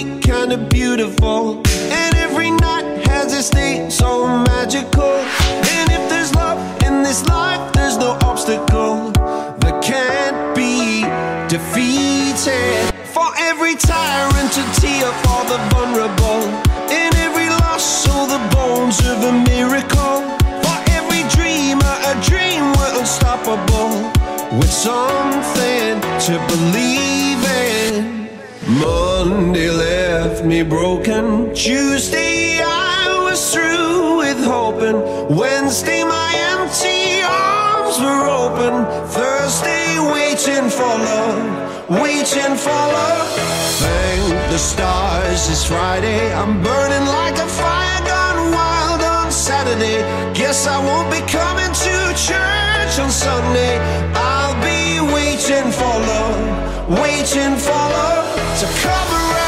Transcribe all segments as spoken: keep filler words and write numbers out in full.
week kinda beautiful, and every night has its day so magical. And if there's love in this life, there's no obstacle that can't be defeated. For every tyrant a tear for the vulnerable, in every loss so the bones of a miracle. For every dreamer a dream we're unstoppable, with something to believe in. Monday left me broken, Tuesday I was through with hoping, Wednesday my empty arms were open, Thursday waiting for love, waiting for love. Thank the stars it's Friday, I'm burning like a fire gone wild on Saturday. Guess I won't be coming to church on Sunday. I'll be waiting for love, waiting for love to come around.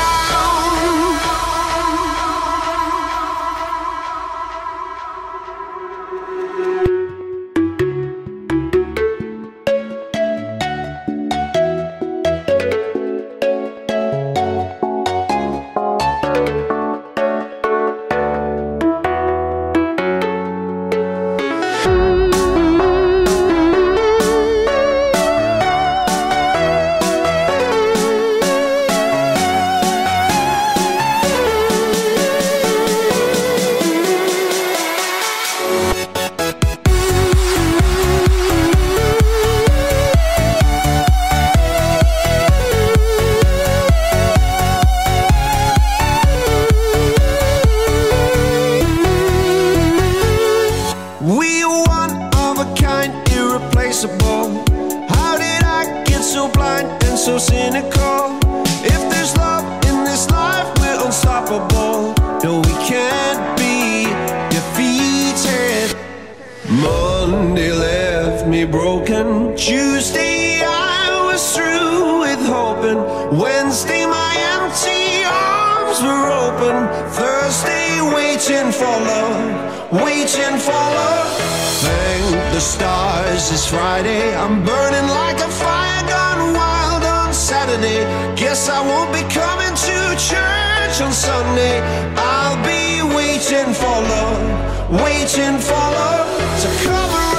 How did I get so blind and so cynical? If there's love in this life, we're unstoppable. No, we can't be defeated. Monday left me broken, Tuesday I was through with hoping, Wednesday my empty arms were open, Thursday waiting for love, waiting for love. Thank the stars it's Friday, I'm burning like a fire gone wild on Saturday. Guess I won't be coming to church on Sunday. I'll be waiting for love, waiting for love to come around.